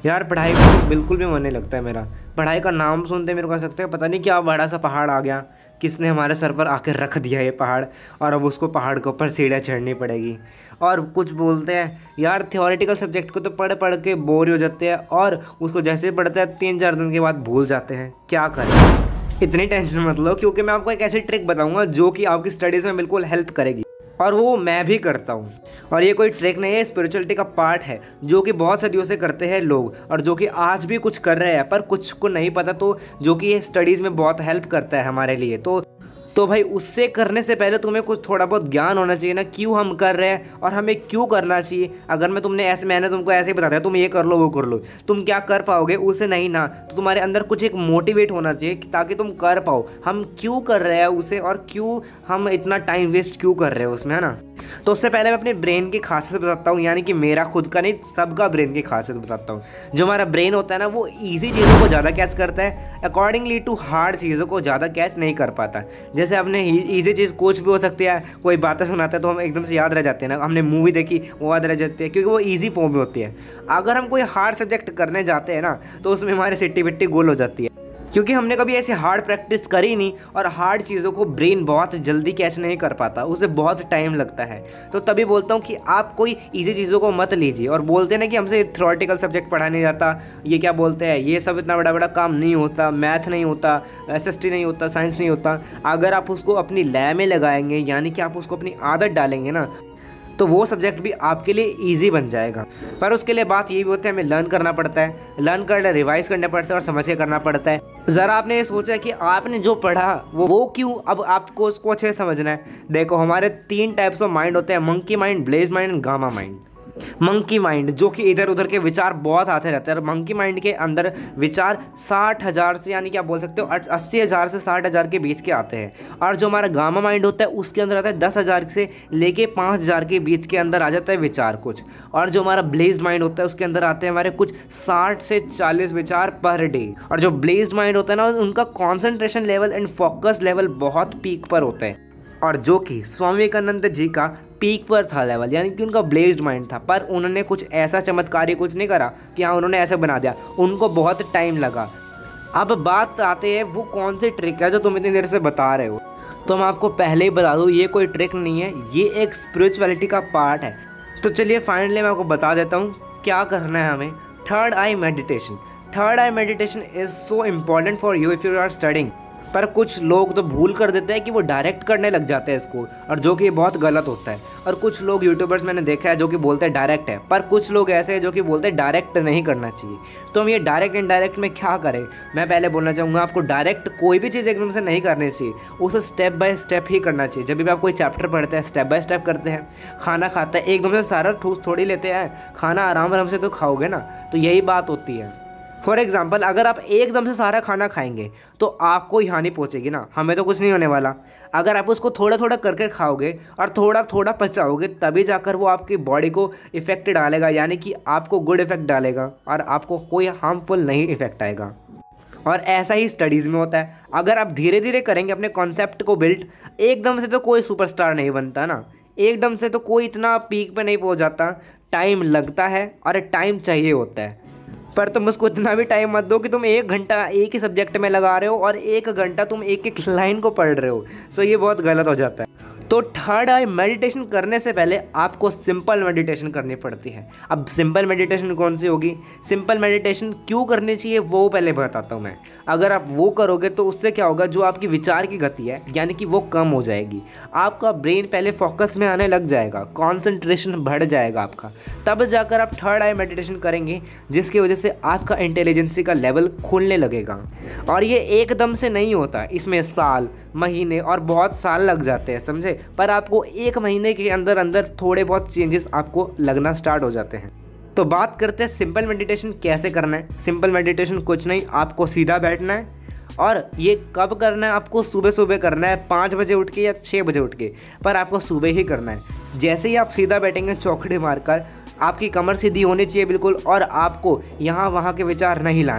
यार पढ़ाई को बिल्कुल भी मन नहीं लगता है मेरा। पढ़ाई का नाम सुनते मेरे को ऐसा लगता है पता नहीं क्या बड़ा सा पहाड़ आ गया, किसने हमारे सर पर आकर रख दिया ये पहाड़, और अब उसको पहाड़ के ऊपर सीढ़ियाँ चढ़नी पड़ेगी। और कुछ बोलते हैं यार थियोरेटिकल सब्जेक्ट को तो पढ़ पढ़ के बोर हो जाते हैं, और उसको जैसे ही पढ़ते हैं 3-4 दिन के बाद भूल जाते हैं। क्या करें, इतनी टेंशन मत लो, क्योंकि मैं आपको एक ऐसी ट्रिक बताऊंगा जो कि आपकी स्टडीज़ में बिल्कुल हेल्प करेगी, और वो मैं भी करता हूँ। और ये कोई ट्रिक नहीं है, स्पिरिचुअलिटी का पार्ट है जो कि बहुत सदियों से करते हैं लोग, और जो कि आज भी कुछ कर रहे हैं, पर कुछ को नहीं पता, तो जो कि ये स्टडीज़ में बहुत हेल्प करता है हमारे लिए। तो भाई उससे करने से पहले तुम्हें कुछ थोड़ा बहुत ज्ञान होना चाहिए ना, क्यों हम कर रहे हैं और हमें क्यों करना चाहिए। अगर मैंने तुमको ऐसे ही बता दिया तुम ये कर लो वो कर लो, तुम क्या कर पाओगे उसे नहीं ना, तो तुम्हारे अंदर कुछ एक मोटिवेट होना चाहिए ताकि तुम कर पाओ हम क्यों कर रहे हैं उसे, और क्यों हम इतना टाइम वेस्ट क्यों कर रहे हैं उसमें, है ना। तो उससे पहले मैं अपने ब्रेन की खासियत बताता हूँ, यानी कि मेरा खुद का नहीं, सबका ब्रेन की खासियत बताता हूँ। जो हमारा ब्रेन होता है ना, वो ईजी चीज़ों को ज़्यादा कैच करता है, अकॉर्डिंगली टू हार्ड चीज़ों को ज़्यादा कैच नहीं कर पाता। जैसे अपने ईजी चीज़ कुछ भी हो सकती है, कोई बातें सुनाता है तो हम एकदम से याद रह जाते हैं ना, हमने मूवी देखी वो याद रह जाती है, क्योंकि वो ईजी फॉर्म में होती है। अगर हम कोई हार्ड सब्जेक्ट करने जाते हैं ना, तो उसमें हमारी सिट्टी बिट्टी गोल हो जाती है, क्योंकि हमने कभी ऐसे हार्ड प्रैक्टिस करी नहीं, और हार्ड चीज़ों को ब्रेन बहुत जल्दी कैच नहीं कर पाता, उसे बहुत टाइम लगता है। तो तभी बोलता हूँ कि आप कोई इजी चीज़ों को मत लीजिए। और बोलते हैं ना कि हमसे थ्योरेटिकल सब्जेक्ट पढ़ा नहीं जाता, ये क्या बोलते हैं, ये सब इतना बड़ा बड़ा काम नहीं होता, मैथ नहीं होता, SST नहीं होता, साइंस नहीं होता। अगर आप उसको अपनी लैब में लगाएंगे, यानी कि आप उसको अपनी आदत डालेंगे ना, तो वो सब्जेक्ट भी आपके लिए इजी बन जाएगा। पर उसके लिए बात ये भी होती है, हमें लर्न करना पड़ता है, लर्न करना रिवाइज करना पड़ता है और समझ के करना पड़ता है। ज़रा आपने ये सोचा कि आपने जो पढ़ा वो क्यों, अब आपको उसको अच्छे से समझना है। देखो हमारे 3 टाइप्स ऑफ माइंड होते हैं, monkey mind, blaze mind and gamma mind. Monkey mind जो कि इधर उधर के विचार बहुत आते रहते हैं, और मंकी माइंड के अंदर विचार 60,000 से, यानी कि आप बोल सकते हो 80,000 से 60,000 के बीच के आते हैं। और जो हमारा गामा माइंड होता है उसके अंदर आता है 10,000 से लेके 5,000 के बीच के अंदर आ जाता है विचार कुछ। और जो हमारा ब्लेज्ड माइंड होता है उसके अंदर आते हैं हमारे कुछ 60 से 40 विचार पर डे। और जो ब्लेज्ड माइंड होता है ना, उनका concentration level and focus level बहुत पीक पर होता है, और जो कि स्वामी विवेकानंद जी का पीक पर था लेवल, यानी कि उनका ब्लेज्ड माइंड था। पर उन्होंने कुछ ऐसा चमत्कारी कुछ नहीं करा कि हाँ उन्होंने ऐसे बना दिया, उनको बहुत टाइम लगा। अब बात आते हैं वो कौन सी ट्रिक है जो तुम इतनी देर से बता रहे हो। तो मैं आपको पहले ही बता दूँ, ये कोई ट्रिक नहीं है, ये एक स्पिरिचुअलिटी का पार्ट है। तो चलिए फाइनली मैं आपको बता देता हूँ क्या करना है हमें। Third eye meditation. Third eye meditation is so important for you if you are studying. पर कुछ लोग तो भूल कर देते हैं कि वो डायरेक्ट करने लग जाते हैं इसको, और जो कि बहुत गलत होता है। और कुछ लोग यूट्यूबर्स मैंने देखा है जो कि बोलते हैं डायरेक्ट है, पर कुछ लोग ऐसे हैं जो कि बोलते हैं डायरेक्ट नहीं करना चाहिए। तो हम ये डायरेक्ट इनडायरेक्ट में क्या करें, मैं पहले बोलना चाहूँगा आपको डायरेक्ट कोई भी चीज़ एकदम से नहीं करनी चाहिए, उसे स्टेप बाय स्टेप ही करना चाहिए। जब भी आप कोई चैप्टर पढ़ते हैं स्टेप बाय स्टेप करते हैं। खाना खाते हैं एकदम से सारा ठूस थोड़ी लेते हैं, खाना आराम आराम से तो खाओगे ना, तो यही बात होती है। फॉर एग्जाम्पल अगर आप एकदम से सारा खाना खाएंगे तो आपको ही हानि पहुंचेगी ना, हमें तो कुछ नहीं होने वाला। अगर आप उसको थोड़ा थोड़ा करके खाओगे और थोड़ा थोड़ा पचाओगे, तभी जाकर वो आपकी बॉडी को इफेक्ट डालेगा, यानी कि आपको गुड इफेक्ट डालेगा और आपको कोई हार्मफुल नहीं इफेक्ट आएगा। और ऐसा ही स्टडीज़ में होता है, अगर आप धीरे धीरे करेंगे अपने कॉन्सेप्ट को बिल्ड, एकदम से तो कोई सुपरस्टार नहीं बनता ना, एकदम से तो कोई इतना पीक पे नहीं पहुंच जाता, टाइम लगता है और टाइम चाहिए होता है। पर तुम उसको इतना भी टाइम मत दो कि तुम 1 घंटा एक ही सब्जेक्ट में लगा रहे हो और 1 घंटा तुम एक एक लाइन को पढ़ रहे हो, सो ये बहुत गलत हो जाता है। तो थर्ड आई मेडिटेशन करने से पहले आपको सिंपल मेडिटेशन करनी पड़ती है। अब सिंपल मेडिटेशन कौन सी होगी, सिंपल मेडिटेशन क्यों करनी चाहिए वो पहले बताता हूँ मैं। अगर आप वो करोगे तो उससे क्या होगा, जो आपकी विचार की गति है यानी कि वो कम हो जाएगी, आपका ब्रेन पहले फोकस में आने लग जाएगा, कॉन्सेंट्रेशन बढ़ जाएगा आपका, तब जाकर आप थर्ड आई मेडिटेशन करेंगे, जिसकी वजह से आपका इंटेलिजेंसी का लेवल खुलने लगेगा। और ये एकदम से नहीं होता, इसमें साल, महीने और बहुत साल लग जाते हैं, समझे। पर आपको 1 महीने के अंदर अंदर थोड़े बहुत चेंजेस आपको लगना स्टार्ट हो जाते हैं। तो बात करते हैं सिंपल मेडिटेशन कैसे करना है। सिंपल मेडिटेशन कुछ नहीं, आपको सीधा बैठना है, और ये कब करना है, आपको सुबह सुबह करना है, 5 बजे उठ के या 6 बजे उठ के, पर आपको सुबह ही करना है। जैसे ही आप सीधा बैठेंगे चौखड़े मारकर, आपकी कमर सीधी होनी चाहिए बिल्कुल, और आपको यहाँ वहाँ के विचार नहीं लाने।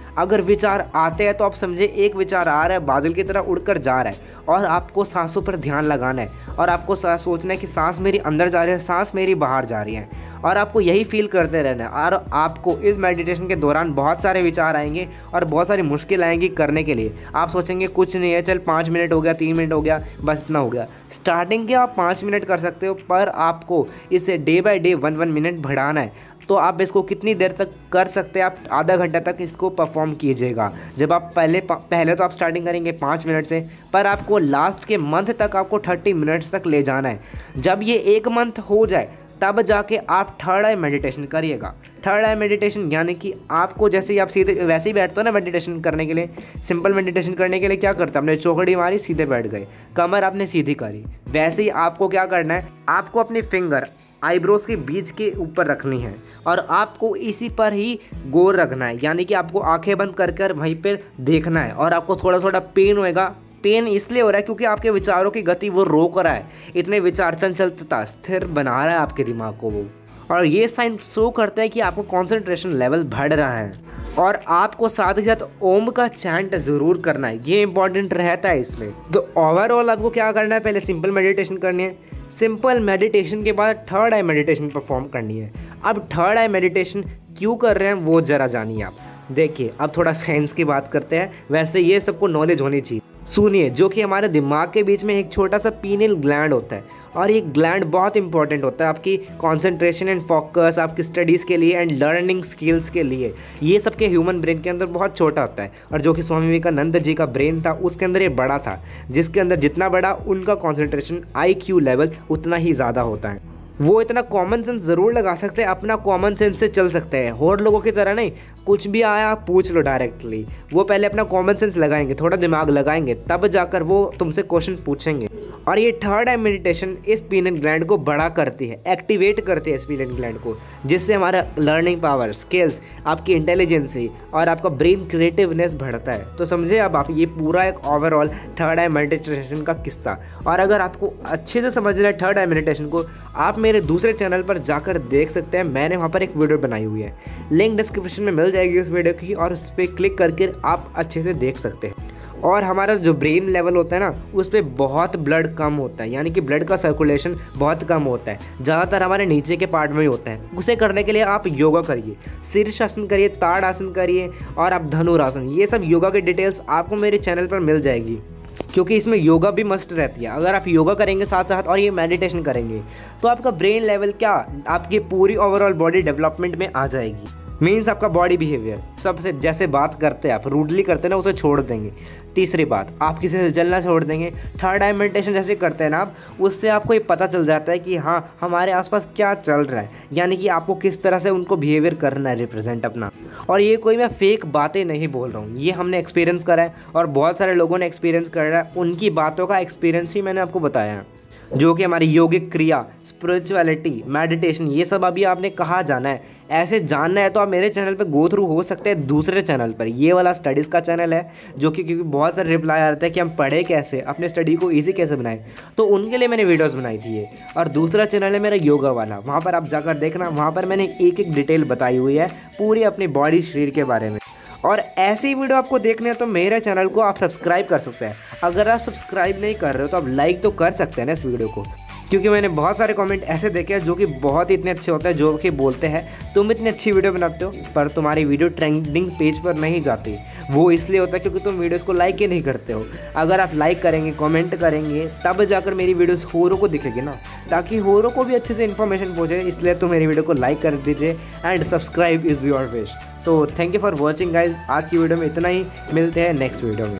अगर विचार आते हैं तो आप समझे एक विचार आ रहा है, बादल की तरह उड़कर जा रहा है और आपको सांसों पर ध्यान लगाना है और आपको सोचना है कि सांस मेरी अंदर जा रही है, सांस मेरी बाहर जा रही है और आपको यही फील करते रहना है। और आपको इस मेडिटेशन के दौरान बहुत सारे विचार आएंगे और बहुत सारी मुश्किल आएंगी करने के लिए। आप सोचेंगे कुछ नहीं है, चल 5 मिनट हो गया, 3 मिनट हो गया, बस इतना हो गया। स्टार्टिंग के आप 5 मिनट कर सकते हो, पर आपको इसे डे बाय डे 1 मिनट बढ़ाना है। तो आप इसको कितनी देर तक कर सकते हैं, आप आधा घंटा तक इसको परफॉर्म कीजिएगा। जब आप पहले तो आप स्टार्टिंग करेंगे 5 मिनट से, पर आपको लास्ट के मंथ तक आपको 30 मिनट्स तक ले जाना है। जब ये 1 मंथ हो जाए तब जाके आप थर्ड आई मेडिटेशन करिएगा। थर्ड आई मेडिटेशन यानी कि आपको जैसे ही आप सीधे वैसे ही बैठते हो ना मेडिटेशन करने के लिए, सिंपल मेडिटेशन करने के लिए क्या करते हैं, आपने चौकड़ी मारी, सीधे बैठ गए, कमर आपने सीधी करी, वैसे ही आपको क्या करना है, आपको अपनी फिंगर आईब्रोज के बीच के ऊपर रखनी है और आपको इसी पर ही गौर रखना है। यानी कि आपको आंखें बंद कर कर वहीं पर देखना है और आपको थोड़ा थोड़ा पेन होएगा। पेन इसलिए हो रहा है क्योंकि आपके विचारों की गति वो रोक रहा है, इतने विचार चंचलता स्थिर बना रहा है आपके दिमाग को वो। और ये साइन शो करता है कि आपको कंसंट्रेशन लेवल बढ़ रहा है। और आपको साथ ही साथ ओम का चैंट ज़रूर करना है, ये इंपॉर्टेंट रहता है इसमें। तो ओवरऑल आपको क्या करना है, पहले सिंपल मेडिटेशन करनी है, सिंपल मेडिटेशन के बाद थर्ड आई मेडिटेशन परफॉर्म करनी है। अब थर्ड आई मेडिटेशन क्यों कर रहे हैं वो ज़रा जानिए आप। देखिए अब थोड़ा साइंस की बात करते हैं, वैसे ये सबको नॉलेज होनी चाहिए। सुनिए, जो कि हमारे दिमाग के बीच में एक छोटा सा पीनियल ग्लैंड होता है और ये ग्लैंड बहुत इंपॉर्टेंट होता है आपकी कंसंट्रेशन एंड फोकस, आपकी स्टडीज़ के लिए एंड लर्निंग स्किल्स के लिए। ये सबके ह्यूमन ब्रेन के अंदर बहुत छोटा होता है और जो कि स्वामी विवेकानंद जी का ब्रेन था उसके अंदर ये बड़ा था, जिसके अंदर जितना बड़ा उनका कंसंट्रेशन IQ लेवल उतना ही ज़्यादा होता है। वो इतना कॉमन सेंस ज़रूर लगा सकते हैं, अपना कॉमन सेंस से चल सकते हैं, और लोगों की तरह नहीं कुछ भी आया आप पूछ लो डायरेक्टली। वो पहले अपना कॉमन सेंस लगाएंगे, थोड़ा दिमाग लगाएंगे, तब जाकर वो तुमसे क्वेश्चन पूछेंगे। और ये थर्ड आई मेडिटेशन इस पीनियल ग्लैंड को बड़ा करती है, एक्टिवेट करती है इस पीनियल ग्लैंड को, जिससे हमारा लर्निंग पावर, स्किल्स, आपकी इंटेलिजेंसी और आपका ब्रेन क्रिएटिवनेस बढ़ता है। तो समझे अब आप, ये पूरा एक ओवरऑल थर्ड आई मेडिटेशन का किस्सा। और अगर आपको अच्छे से समझना है थर्ड आई मेडिटेशन को, आप मेरे दूसरे चैनल पर जाकर देख सकते हैं, मैंने वहाँ पर एक वीडियो बनाई हुई है, लिंक डिस्क्रिप्शन में मिल जाएगी उस वीडियो की, और उस पर क्लिक करके आप अच्छे से देख सकते हैं। और हमारा जो ब्रेन लेवल होता है ना, उस पर बहुत ब्लड कम होता है, यानी कि ब्लड का सर्कुलेशन बहुत कम होता है, ज़्यादातर हमारे नीचे के पार्ट में ही होता है। उसे करने के लिए आप योगा करिए, शीर्षासन करिए, ताड़ासन करिए और आप धनुरासन, ये सब योगा की डिटेल्स आपको मेरे चैनल पर मिल जाएगी, क्योंकि इसमें योगा भी मस्ट रहती है। अगर आप योगा करेंगे साथ साथ और ये मेडिटेशन करेंगे तो आपका ब्रेन लेवल क्या, आपकी पूरी ओवरऑल बॉडी डेवलपमेंट में आ जाएगी। मीन्स आपका बॉडी बिहेवियर सबसे, जैसे बात करते हैं आप रूडली करते हैं ना, उसे छोड़ देंगे। तीसरी बात, आप किसी से जलना छोड़ देंगे। थर्ड आई मेडिटेशन जैसे करते हैं ना आप, उससे आपको ये पता चल जाता है कि हाँ हमारे आसपास क्या चल रहा है, यानी कि आपको किस तरह से उनको बिहेवियर करना है, रिप्रेजेंट अपना। और ये कोई मैं फेक बातें नहीं बोल रहा हूँ, ये हमने एक्सपीरियंस करा है और बहुत सारे लोगों ने एक्सपीरियंस करा है, उनकी बातों का एक्सपीरियंस ही मैंने आपको बताया है। जो कि हमारी योगिक क्रिया, स्पिरिचुअलिटी, मेडिटेशन, ये सब अभी आपने कहाँ जाना है, ऐसे जानना है तो आप मेरे चैनल पे गो थ्रू हो सकते हैं दूसरे चैनल पर। ये वाला स्टडीज़ का चैनल है, जो कि क्योंकि बहुत सारे रिप्लाई आ रहे थे कि हम पढ़े कैसे, अपने स्टडी को ईजी कैसे बनाएं, तो उनके लिए मैंने वीडियोस बनाई थी ये। और दूसरा चैनल है मेरा योगा वाला, वहाँ पर आप जाकर देखना, वहाँ पर मैंने एक एक डिटेल बताई हुई है पूरी अपनी बॉडी शरीर के बारे में। और ऐसी वीडियो आपको देखने हैं तो मेरे चैनल को आप सब्सक्राइब कर सकते हैं। अगर आप सब्सक्राइब नहीं कर रहे हो तो आप लाइक तो कर सकते हैं ना इस वीडियो को, क्योंकि मैंने बहुत सारे कमेंट ऐसे देखे हैं जो कि बहुत ही इतने अच्छे होते हैं, जो कि बोलते हैं तुम इतनी अच्छी वीडियो बनाते हो पर तुम्हारी वीडियो ट्रेंडिंग पेज पर नहीं जाती। वो इसलिए होता है क्योंकि तुम वीडियोस को लाइक ही नहीं करते हो। अगर आप लाइक करेंगे, कमेंट करेंगे, तब जाकर मेरी वीडियोस होरों को दिखेगी ना, ताकि होरों को भी अच्छे से इन्फॉर्मेशन पहुँचे। इसलिए तो मेरी वीडियो को लाइक कर दीजिए and subscribe is your wish. So thank you for watching guys. आज की वीडियो में इतना ही, मिलते हैं नेक्स्ट वीडियो में।